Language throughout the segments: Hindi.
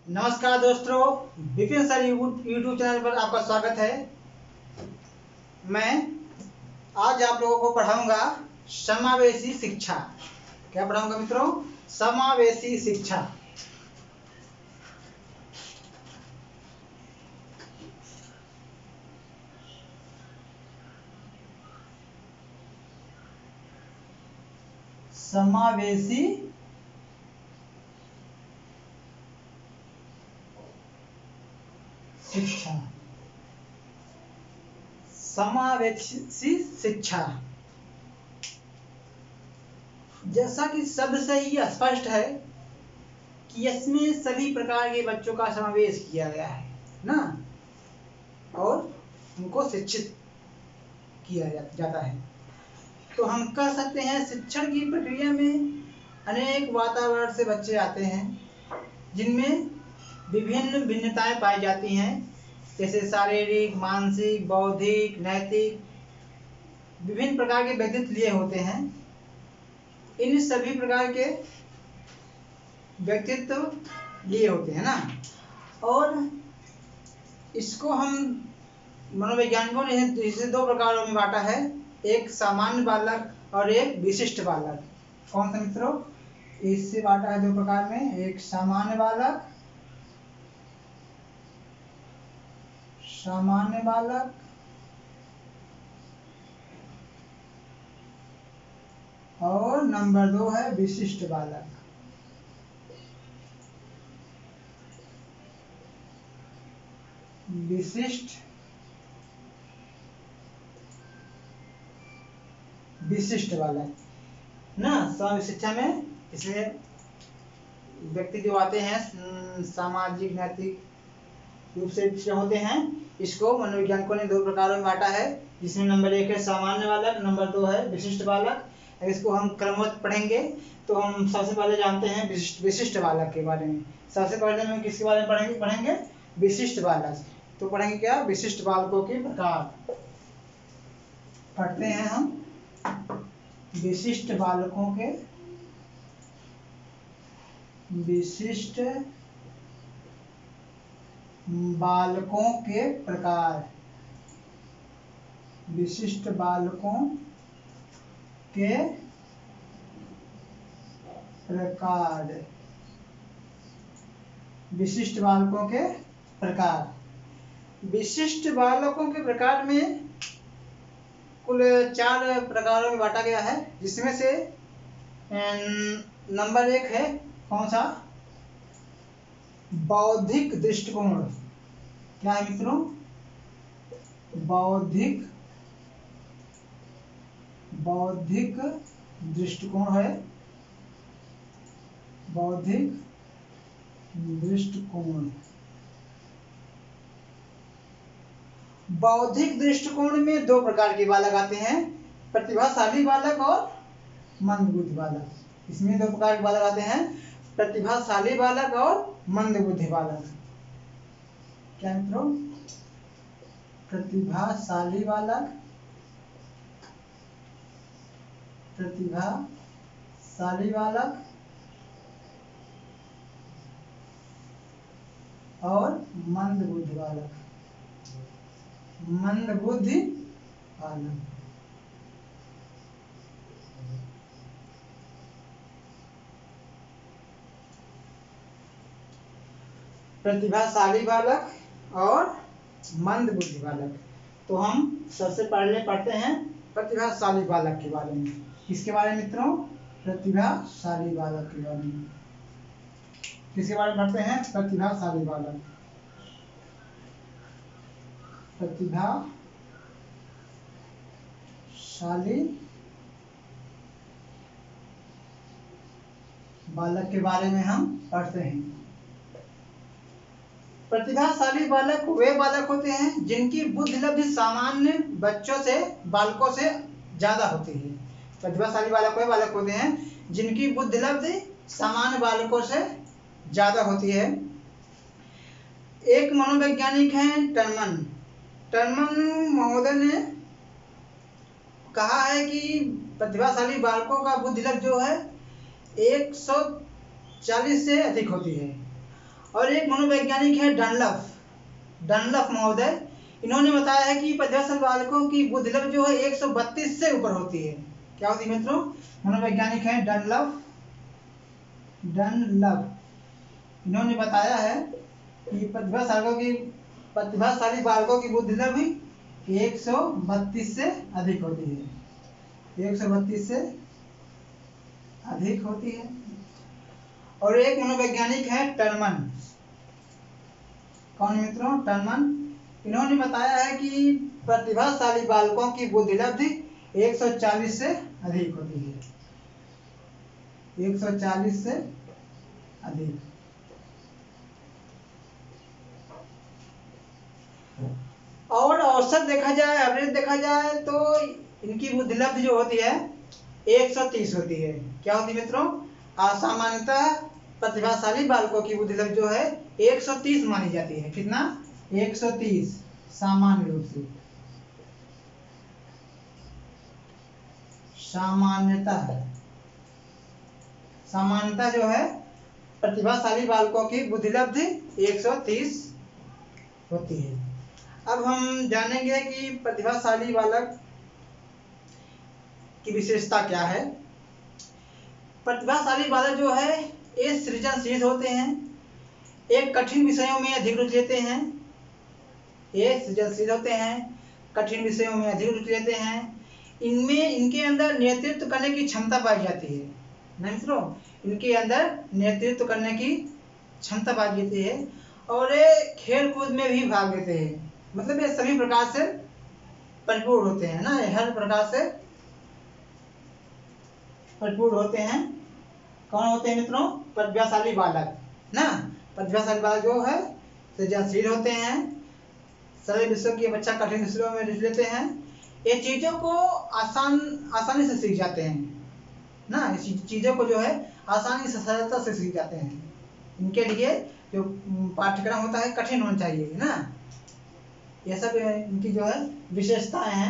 नमस्कार दोस्तों, विपिन सर यूट्यूब चैनल पर आपका स्वागत है। मैं आज आप लोगों को पढ़ाऊंगा समावेशी शिक्षा। क्या पढ़ाऊंगा मित्रों? समावेशी शिक्षा। समावेशी शिक्षा। समावेशी शिक्षा जैसा कि शब्द से ही स्पष्ट है कि इसमें सभी प्रकार के बच्चों का समावेश किया गया है ना, और उनको शिक्षित किया जाता है। तो हम कह सकते हैं शिक्षण की प्रक्रिया में अनेक वातावरण से बच्चे आते हैं जिनमें विभिन्न भिन्नताएं पाई जाती हैं, जैसे शारीरिक, मानसिक, बौद्धिक, नैतिक, विभिन्न प्रकार के व्यक्तित्व लिए होते हैं। इन सभी प्रकार के व्यक्तित्व लिए होते हैं ना, और इसको हम मनोवैज्ञानिकों ने इसे दो प्रकारों में बांटा है, एक सामान्य बालक और एक विशिष्ट बालक। कौन सा मित्रों? इससे बांटा है दो प्रकार में, एक सामान्य बालक और नंबर 2 है विशिष्ट बालक। विशिष्ट बालक ना, समावेशी शिक्षा में इसमें व्यक्ति जो आते हैं सामाजिक नैतिक रूप से पिछड़े होते हैं, इसको मनोवैज्ञानिकों ने दो प्रकारों में बांटा है, जिसमें नंबर 1 है सामान्य बालक, नंबर 2 है विशिष्ट बालक। इसको हम क्रमवत पढ़ेंगे तो हम सबसे पहले जानते हैं विशिष्ट बालक के बारे में। सबसे पहले हम किसके बारे में पढ़ेंगे? विशिष्ट बालक। तो पढ़ेंगे क्या? विशिष्ट बालकों के प्रकार। पढ़ते हैं हम विशिष्ट बालकों के प्रकार। विशिष्ट बालकों के प्रकार। विशिष्ट बालकों के प्रकार। विशिष्ट बालकों के प्रकार में कुल 4 प्रकारों में बांटा गया है, जिसमें से नंबर 1 है कौन सा? बौद्धिक दृष्टिकोण। क्या है मित्रों? बौद्धिक दृष्टिकोण है। बौद्धिक दृष्टिकोण। बौद्धिक दृष्टिकोण में 2 प्रकार के बालक आते हैं, प्रतिभाशाली बालक और मंदबुद्धि बालक। इसमें 2 प्रकार के बालक आते हैं, प्रतिभाशाली बालक और मंदबुद्धि बालक। क्या मित्रों? प्रतिभाशाली बालक और मंदबुद्धि बालक। प्रतिभाशाली बालक और मंदबुद्धि बालक। तो हम सबसे पहले पढ़ते हैं प्रतिभाशाली बालक के बारे में। किसके बारे में मित्रों? प्रतिभाशाली बालक के बारे में। किसके बारे में पढ़ते हैं? प्रतिभाशाली बालक। प्रतिभाशाली बालक के बारे में हम पढ़ते हैं। प्रतिभाशाली बालक वे बालक होते हैं जिनकी बुद्धि लब्धि सामान्य बालकों से ज्यादा होती है। प्रतिभाशाली बालक वे बालक होते हैं जिनकी बुद्धि लब्धि सामान्य बालकों से ज्यादा होती है। एक मनोवैज्ञानिक हैं टर्मन महोदय ने कहा है कि प्रतिभाशाली बालकों का बुद्धि लब्धि जो है 140 से अधिक होती है, और एक मनोवैज्ञानिक है डनलफ महोदय। इन्होंने बताया है कि प्रतिभाशाली बालकों की बुद्धि लब्धि जो है 132 से ऊपर होती है। क्या होती है मित्रों? मनोवैज्ञानिक है डनलफ। इन्होंने बताया है कि प्रतिभाशाली बालकों की बुद्धि लब्धि 132 से अधिक होती है। 132 से अधिक होती है। और एक मनोवैज्ञानिक है टर्मन। कौन मित्रों? टर्मन। इन्होंने बताया है कि प्रतिभाशाली बालकों की बुद्धि लब्धि 140 से अधिक होती है। 140 से अधिक। और औसत देखा जाए, एवरेज देखा जाए तो इनकी बुद्धि लब्धि जो होती है 130 होती है। क्या होती है मित्रों? सामान्यतः प्रतिभाशाली बालकों की बुद्धि लब्धि जो है 130 मानी जाती है। कितना? 130 सामान्य रूप से। सामान्यतः जो है प्रतिभाशाली बालकों की बुद्धि लब्धि 130 होती है। अब हम जानेंगे कि प्रतिभाशाली बालक की विशेषता क्या है। प्रतिभाशाली बालक जो है ये सृजनशील होते हैं, एक कठिन विषयों में अधिक रुचि लेते हैं। ये सृजनशील होते हैं, कठिन विषयों में अधिक रुचि लेते हैं। इनके अंदर नेतृत्व करने की क्षमता पाई जाती है। नहीं मित्रों, इनके अंदर नेतृत्व करने की क्षमता पाई जाती है। और ये खेल कूद में भी भाग लेते हैं। मतलब ये सभी प्रकार से परिपूर्ण होते हैं ना, हर प्रकार से परिपूर्ण होते हैं। कौन होते हैं मित्रों? प्रतिभाशाली बालक ना। प्रतिभाशाली बालक जो है सृजनशील होते हैं, सरल विषयों की बच्चा कठिन विषयों में रुचि लेते हैं। ये चीजों को आसानी से सीख जाते हैं ना। इस चीजों को जो है आसानी से सरलता से सीख जाते हैं। इनके लिए जो पाठ्यक्रम होता है कठिन होना चाहिए ना। ये सब इनकी जो है विशेषताएं हैं।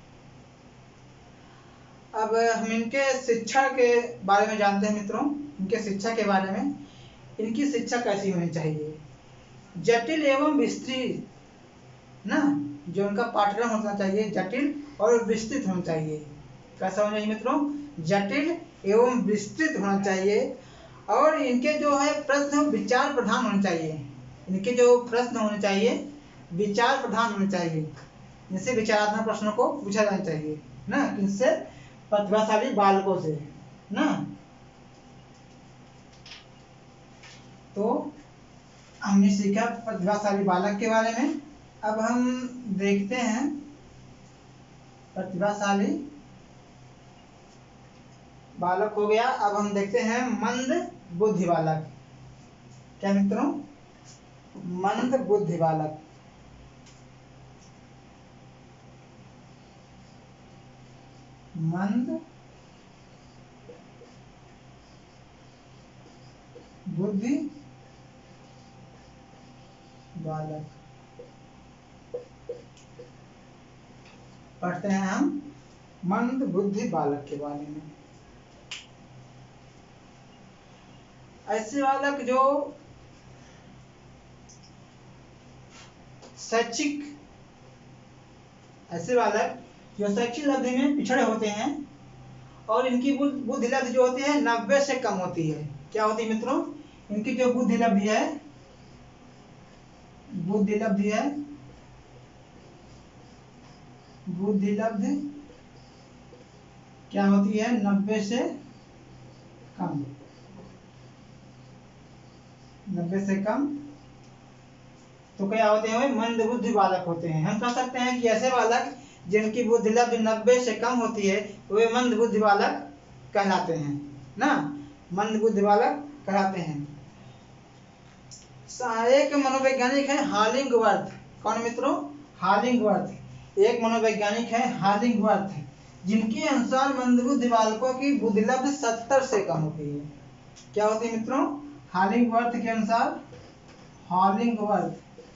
अब हम इनके शिक्षा के बारे में जानते हैं मित्रों। इनके शिक्षा के बारे में, इनकी शिक्षा कैसी होनी चाहिए? जटिल एवं विस्तृत ना, जो उनका पाठ्यक्रम होना चाहिए जटिल और विस्तृत होना चाहिए। कैसा होना चाहिए मित्रों? जटिल एवं विस्तृत होना चाहिए। और इनके जो है प्रश्न विचार प्रधान होने चाहिए। इनके जो प्रश्न होने चाहिए विचार प्रधान होने चाहिए। इनसे विचारात्मक प्रश्नों को पूछा जाना चाहिए ना, किनसे? प्रतिभाशाली बालकों से ना। तो हमने सीखा प्रतिभाशाली बालक के बारे में। अब हम देखते हैं प्रतिभाशाली बालक हो गया। अब हम देखते हैं मंद बुद्धि बालक। क्या मित्रों? मंद बुद्धि बालक। मंद बुद्धि बालक पढ़ते हैं हम मंद बुद्धि बालक के बारे में। ऐसे बालक जो शैक्षिक लब्धि में पिछड़े होते हैं और इनकी बुद्धि लब्धि जो होती है 90 से कम होती है। क्या होती है मित्रों? इनकी जो बुद्धि लब्धि क्या होती है? 90 से कम। 90 से कम। तो क्या होते हैं? मंद बुद्धि बालक होते हैं। हम कह सकते हैं कि ऐसे बालक जिनकी बुद्धि लब्धि 90 से कम होती है वे मंद बुद्धि बालक कहलाते हैं ना। मंद बुद्धि बालक कहलाते हैं। एक मनोवैज्ञानिक है हॉलिंगवर्थ। कौन मित्रों? हॉलिंगवर्थ। एक मनोवैज्ञानिक है हॉलिंगवर्थ, जिनके अनुसार मंदबुद्धि बालकों की बुद्धि लब्धि 70 से कम होती है। क्या होती है मित्रों? हॉलिंगवर्थ के अनुसार, हॉलिंगवर्थ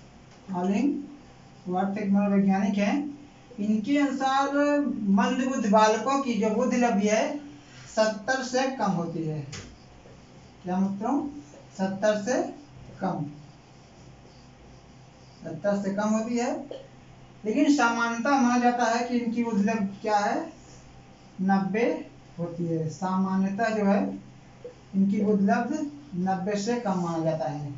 एक मनोवैज्ञानिक है, इनके अनुसार मंदबुद्धि बालकों की जो बुद्धि लब्धि है 70 से कम होती है। क्या मित्रों? 70 से कम, 70 से कम होती है, लेकिन सामान्यतः माना जाता है कि इनकी बुद्धिलब्ध क्या है, 90 होती है। सामान्यतः जो है इनकी बुद्धिलब्ध 90 से कम माना जाता है,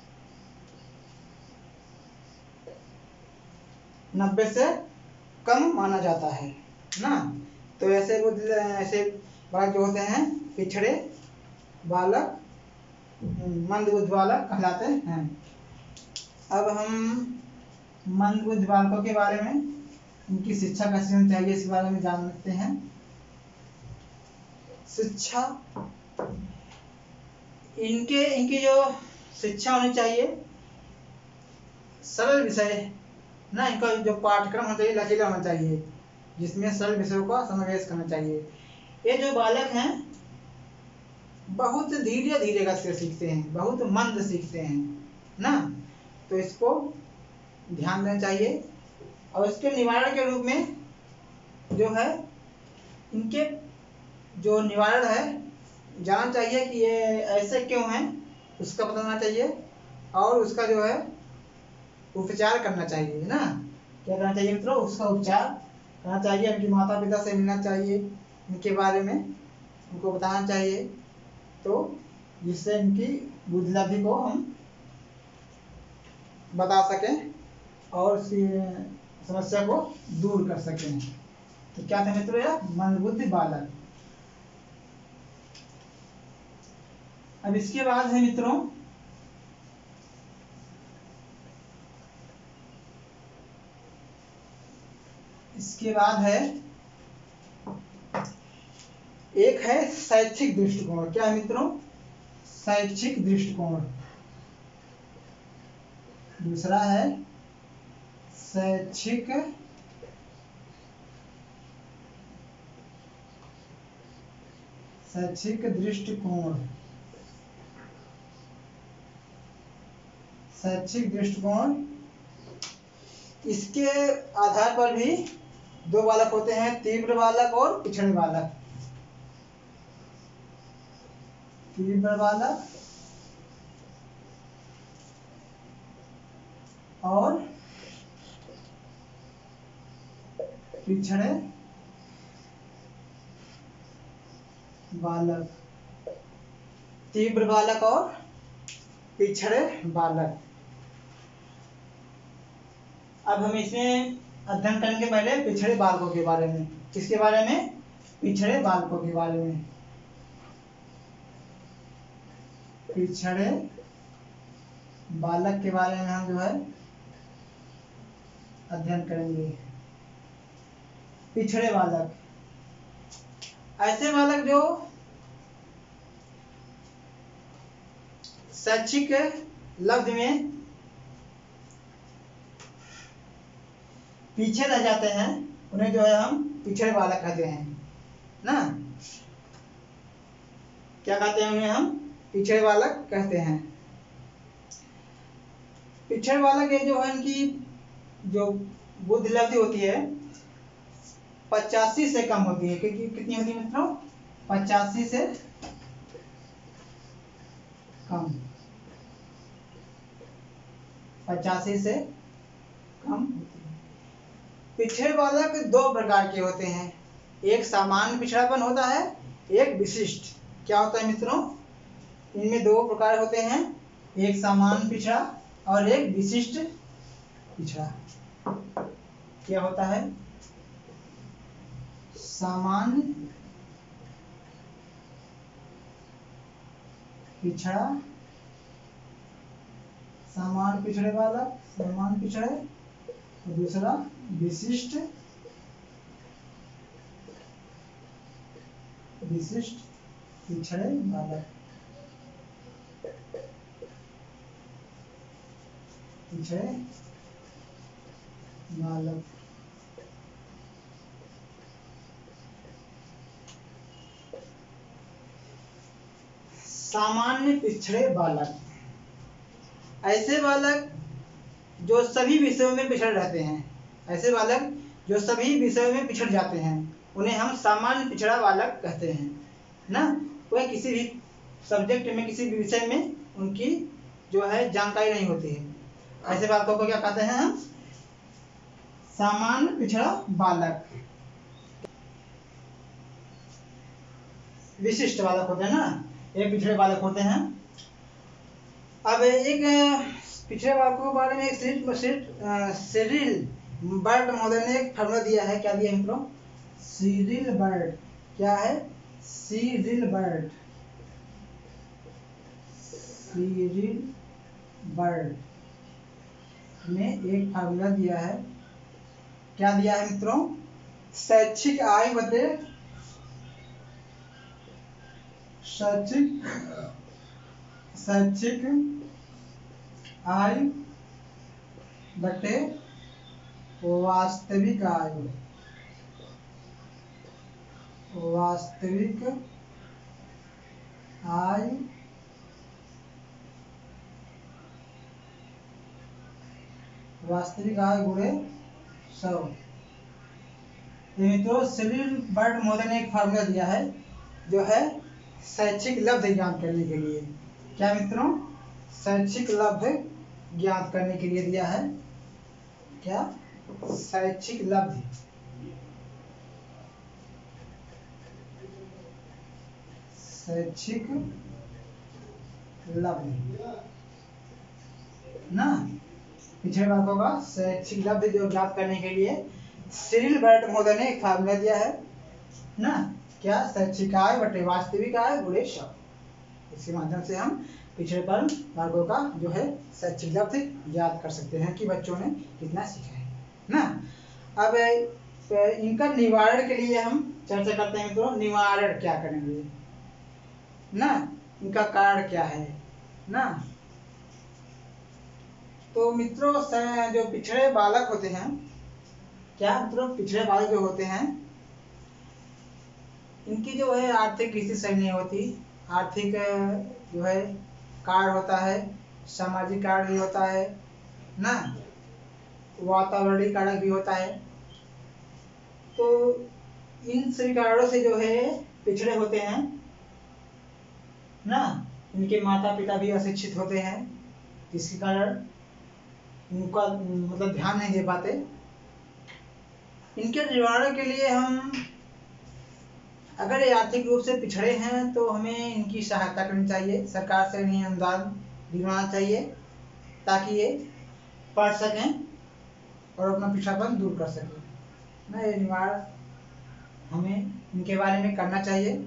90 से कम माना जाता है ना। तो ऐसे बालक जो होते हैं पिछड़े बालक, मंद बुद्धि बालक कहलाते हैं। अब हम मंद बुद्धि बालकों के बारे में, इनकी शिक्षा कैसी होनी चाहिए इस बारे में जानते हैं। शिक्षा, इनकी जो शिक्षा होनी चाहिए, सरल विषय ना, इनका जो पाठ्यक्रम होना चाहिए लचीला होना चाहिए, जिसमें सरल विषयों का समावेश करना चाहिए। ये जो बालक हैं बहुत धीरे धीरे गति से सीखते हैं, बहुत मंद सीखते हैं ना, तो इसको ध्यान देना चाहिए। और इसके निवारण के रूप में जो है, इनके जो निवारण है जानना चाहिए कि ये ऐसे क्यों हैं, उसका पता होना चाहिए, और उसका जो है उपचार करना चाहिए ना। क्या करना चाहिए मित्रों, उसका उपचार करना चाहिए। इनके माता पिता से मिलना चाहिए, इनके बारे में उनको बताना चाहिए, तो जिससे इनकी बुद्धिलब्धि को हम बता सकें और उसकी समस्या को दूर कर सकें। तो क्या था मित्रों, यह मंदबुद्धि बालक। अब इसके बाद है मित्रों एक है शैक्षिक दृष्टिकोण। क्या है मित्रों, शैक्षिक दृष्टिकोण। दूसरा है शैक्षिक दृष्टिकोण। शैक्षिक दृष्टिकोण, इसके आधार पर भी दो बालक होते हैं, तीव्र बालक और पिछड़े बालक। तीव्र बालक और पिछड़े बालक। तीव्र बालक और पिछड़े बालक। अब हम इसमें अध्ययन करेंगे पहले पिछड़े बालकों के बारे में। किसके बारे में, पिछड़े बालकों के बारे में। पिछड़े बालक के बारे में हम जो है अध्ययन करेंगे। पिछड़े बालक, ऐसे बालक जो शैक्षिक लब्धि में पीछे रह जाते हैं, उन्हें जो है हम पिछड़े बालक कहते हैं ना। क्या कहते हैं उन्हें, हम पिछड़े बालक कहते हैं। पिछड़े बालक ये जो है, इनकी जो बुद्धिलब्धि होती है 85 से कम होती है। क्योंकि कितनी होती है मित्रों, 85 से कम। 85 से कम होती है। पिछड़े बालक दो प्रकार के होते हैं, एक सामान्य पिछड़ापन होता है, एक विशिष्ट। क्या होता है मित्रों, इनमें दो प्रकार होते हैं, एक सामान्य पिछड़ा और एक विशिष्ट पिछड़ा। क्या होता है, सामान्य पिछड़ा, सामान्य पिछड़े बालक, सामान्य पिछड़े, और दूसरा विशिष्ट पिछड़े बालक। पिछड़े बालक। सामान्य पिछड़े बालक, ऐसे बालक जो सभी विषयों में पिछड़ रहते हैं। ऐसे बालक जो सभी विषयों में पिछड़ जाते हैं, उन्हें हम सामान्य पिछड़ा बालक कहते हैं ना। वह किसी भी सब्जेक्ट में, किसी भी विषय में उनकी जो है जानकारी नहीं होती है। ऐसे बालकों को क्या कहते हैं हम? सामान्य पिछड़ा बालक। विशिष्ट बालक होते हैं ना, एक पिछड़े बालक होते हैं। अब एक पिछड़े बालकों के बारे में एक सिरिल बर्ड महोदय ने एक फॉर्मूला दिया है। क्या दिया मित्रों? Cyril Bird. क्या है? Cyril bird. सिरिल बर्ड ने एक फार्मूला दिया है। क्या दिया है मित्रों? शैक्षिक आय बटे शैक्षिक आय बटे वास्तविक आय। वास्तविक आय गुणे 100। मित्रों सिरिल बर्ड महोदय ने एक फार्मूला दिया है जो है शैक्षिक लब्ध ज्ञात करने के लिए। क्या मित्रों? शैक्षिक लब्ध ज्ञात करने के लिए दिया है। क्या? शैक्षिक लब्ध। शैक्षिक लब्ध ना, पिछड़े बालकों का शैक्षिक लब्ध जो ज्ञात करने के लिए सिरिल बर्ड महोदय ने एक फार्मूला दिया है ना। क्या? शैक्षिक आय बटे वास्तविक आय गुणे 100। इसके माध्यम से हम पिछड़ेपन बालकों का जो है शैक्षिक लब्ध ज्ञात कर सकते हैं कि बच्चों ने कितना सीखा है ना। अब इनका निवारण के लिए हम चर्चा करते हैं मित्रों। निवारण क्या करेंगे ना, इनका कारण क्या है ना। तो मित्रों जो पिछड़े बालक होते हैं, क्या मित्रों? पिछड़े बालक जो होते हैं इनकी जो है आर्थिक स्थिति सही नहीं होती। आर्थिक जो है कार्य होता है, सामाजिक कार्य भी होता है ना, वातावरणीय कारक भी होता है। तो इन सभी कारणों से जो है पिछड़े होते हैं ना। इनके माता पिता भी अशिक्षित होते हैं, जिसके कारण उनका मतलब ध्यान नहीं दे पाते। इनके निवारण के लिए हम अगर ये आर्थिक रूप से पिछड़े हैं तो हमें इनकी सहायता करनी चाहिए। सरकार से इन्हें अनुदान दिलवाना चाहिए ताकि ये पढ़ सकें और अपना पिछड़ापन दूर कर सकें ना। ये निवारण हमें इनके बारे में करना चाहिए।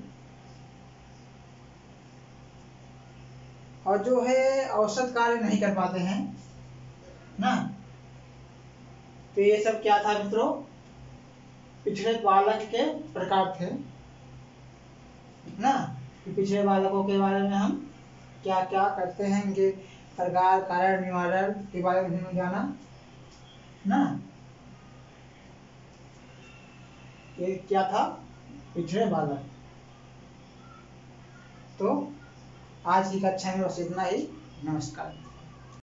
और जो है औसत कार्य नहीं कर पाते हैं ना, तो ये सब क्या था मित्रों? पिछड़े बालक के प्रकार थे ना। पिछड़े बालकों के बारे में हम क्या क्या करते हैं, इनके प्रकार, कारण, निवारण के बारे में हमें जाना ना। ये क्या था? पिछड़े बालक। तो आज की कक्षा में बस इतना ही। नमस्कार।